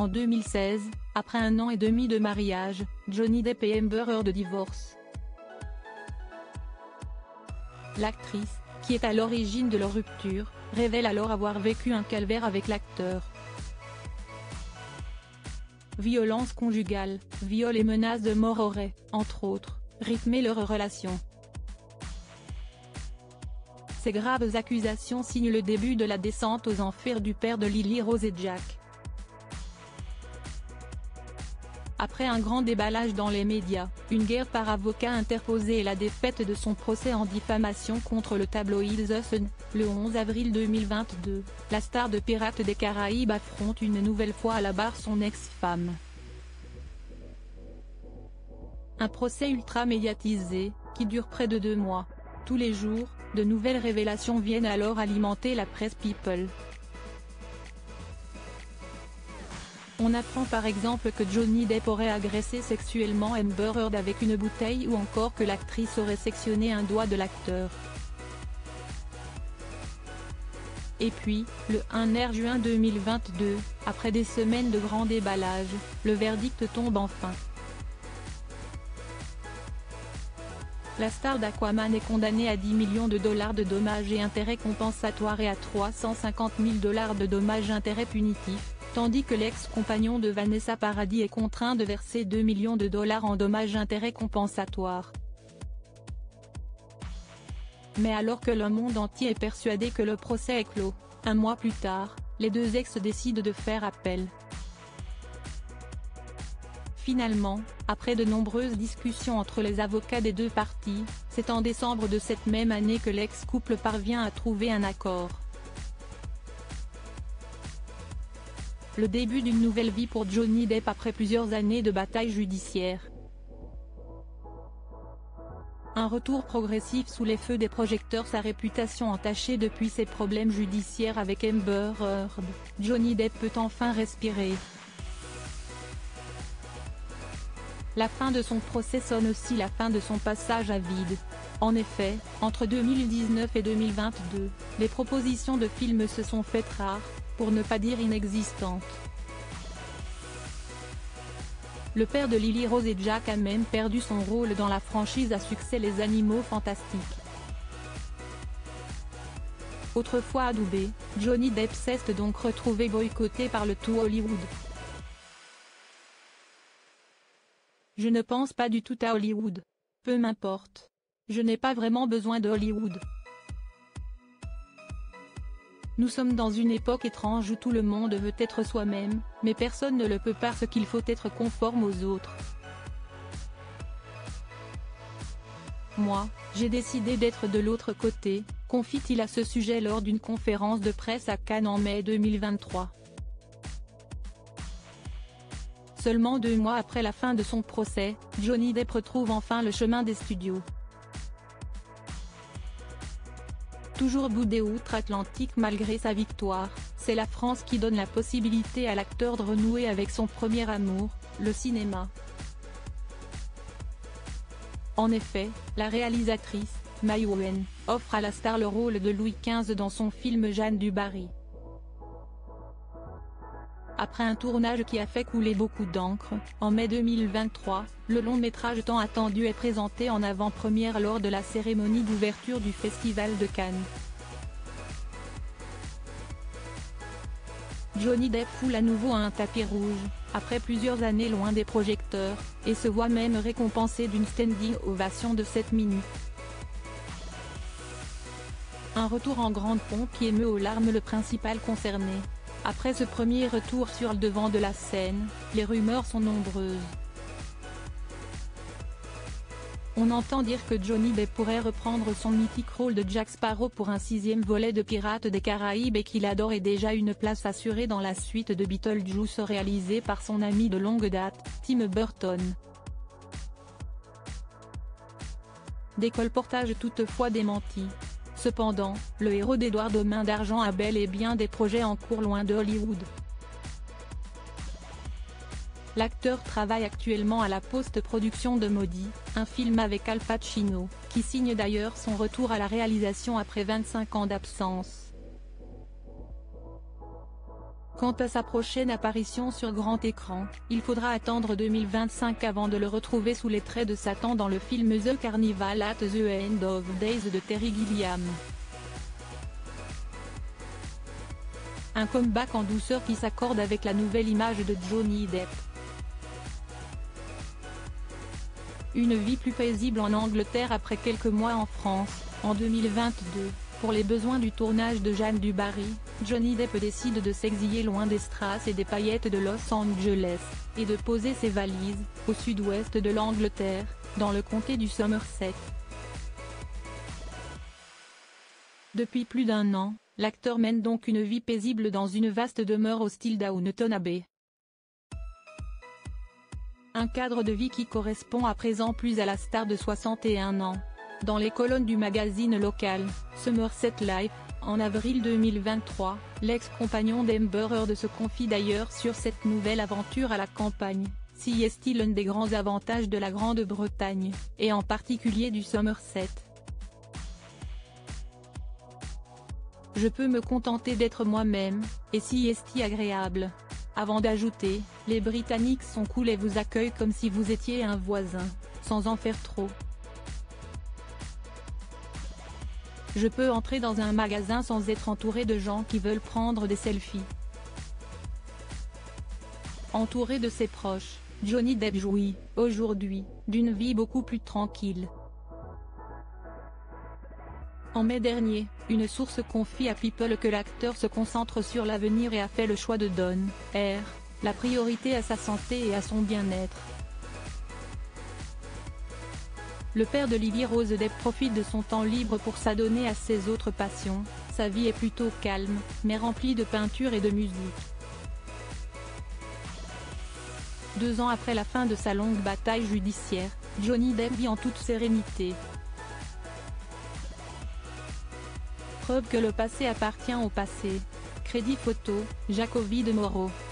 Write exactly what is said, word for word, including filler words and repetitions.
En deux mille seize, après un an et demi de mariage, Johnny Depp et Amber Heard divorcent. L'actrice, qui est à l'origine de leur rupture, révèle alors avoir vécu un calvaire avec l'acteur. Violence conjugale, viol et menaces de mort auraient, entre autres, rythmé leur relation. Ces graves accusations signent le début de la descente aux enfers du père de Lily Rose et Jack. Après un grand déballage dans les médias, une guerre par avocat interposée et la défaite de son procès en diffamation contre le tabloïd The Sun, le onze avril deux mille vingt-deux, la star de Pirates des Caraïbes affronte une nouvelle fois à la barre son ex-femme. Un procès ultra médiatisé, qui dure près de deux mois. Tous les jours, de nouvelles révélations viennent alors alimenter la presse people. On apprend par exemple que Johnny Depp aurait agressé sexuellement Amber Heard avec une bouteille ou encore que l'actrice aurait sectionné un doigt de l'acteur. Et puis, le premier juin deux mille vingt-deux, après des semaines de grands déballages, le verdict tombe enfin. La star d'Aquaman est condamnée à dix millions de dollars de dommages et intérêts compensatoires et à trois cent cinquante mille dollars de dommages et intérêts punitifs, tandis que l'ex-compagnon de Vanessa Paradis est contraint de verser deux millions de dollars en dommages et intérêts compensatoires. Mais alors que le monde entier est persuadé que le procès est clos, un mois plus tard, les deux ex décident de faire appel. Finalement, après de nombreuses discussions entre les avocats des deux parties, c'est en décembre de cette même année que l'ex-couple parvient à trouver un accord. Le début d'une nouvelle vie pour Johnny Depp après plusieurs années de bataille judiciaire. Un retour progressif sous les feux des projecteurs, sa réputation entachée depuis ses problèmes judiciaires avec Amber Heard, Johnny Depp peut enfin respirer. La fin de son procès sonne aussi la fin de son passage à vide. En effet, entre deux mille dix-neuf et deux mille vingt-deux, les propositions de films se sont faites rares, pour ne pas dire inexistantes. Le père de Lily Rose et Jack a même perdu son rôle dans la franchise à succès Les Animaux Fantastiques. Autrefois adoubé, Johnny Depp s'est donc retrouvé boycotté par le tout Hollywood. Je ne pense pas du tout à Hollywood. Peu m'importe. Je n'ai pas vraiment besoin de Hollywood. Nous sommes dans une époque étrange où tout le monde veut être soi-même, mais personne ne le peut parce qu'il faut être conforme aux autres. Moi, j'ai décidé d'être de l'autre côté, confie-t-il à ce sujet lors d'une conférence de presse à Cannes en mai deux mille vingt-trois. Seulement deux mois après la fin de son procès, Johnny Depp retrouve enfin le chemin des studios. Toujours boudé outre-Atlantique malgré sa victoire, c'est la France qui donne la possibilité à l'acteur de renouer avec son premier amour, le cinéma. En effet, la réalisatrice, Mai Wen, offre à la star le rôle de Louis quinze dans son film Jeanne du Barry. Après un tournage qui a fait couler beaucoup d'encre, en mai deux mille vingt-trois, le long-métrage tant attendu est présenté en avant-première lors de la cérémonie d'ouverture du Festival de Cannes. Johnny Depp foule à nouveau un tapis rouge, après plusieurs années loin des projecteurs, et se voit même récompensé d'une standing ovation de sept minutes. Un retour en grande pompe qui émeut aux larmes le principal concerné. Après ce premier retour sur le devant de la scène, les rumeurs sont nombreuses. On entend dire que Johnny Depp pourrait reprendre son mythique rôle de Jack Sparrow pour un sixième volet de Pirates des Caraïbes et qu'il adore et déjà une place assurée dans la suite de Beetlejuice réalisée par son ami de longue date, Tim Burton. Des colportages toutefois démentis. Cependant, le héros d'Edward aux mains d'argent a bel et bien des projets en cours loin de Hollywood. L'acteur travaille actuellement à la post-production de Maudit, un film avec Al Pacino, qui signe d'ailleurs son retour à la réalisation après vingt-cinq ans d'absence. Quant à sa prochaine apparition sur grand écran, il faudra attendre deux mille vingt-cinq avant de le retrouver sous les traits de Satan dans le film The Carnival at the End of Days de Terry Gilliam. Un comeback en douceur qui s'accorde avec la nouvelle image de Johnny Depp. Une vie plus paisible en Angleterre après quelques mois en France. En deux mille vingt-deux, pour les besoins du tournage de Jeanne du Barry, Johnny Depp décide de s'exiler loin des strass et des paillettes de Los Angeles, et de poser ses valises, au sud-ouest de l'Angleterre, dans le comté du Somerset. Depuis plus d'un an, l'acteur mène donc une vie paisible dans une vaste demeure au style Downton Abbey. Un cadre de vie qui correspond à présent plus à la star de soixante et un ans. Dans les colonnes du magazine local, Somerset Life, en avril deux mille vingt-trois, l'ex-compagnon d'Amber Heard se confie d'ailleurs sur cette nouvelle aventure à la campagne. Si est-il l'un des grands avantages de la Grande-Bretagne, et en particulier du Somerset. Je peux me contenter d'être moi-même, et si est-il agréable. Avant d'ajouter, les Britanniques sont cool et vous accueillent comme si vous étiez un voisin, sans en faire trop. Je peux entrer dans un magasin sans être entouré de gens qui veulent prendre des selfies. Entouré de ses proches, Johnny Depp jouit, aujourd'hui, d'une vie beaucoup plus tranquille. En mai dernier, une source confie à People que l'acteur se concentre sur l'avenir et a fait le choix de donner la priorité à sa santé et à son bien-être. Le père de Lily Rose Depp profite de son temps libre pour s'adonner à ses autres passions. Sa vie est plutôt calme, mais remplie de peinture et de musique. Deux ans après la fin de sa longue bataille judiciaire, Johnny Depp vit en toute sérénité. Preuve que le passé appartient au passé. Crédit photo, Jacobi de Moro.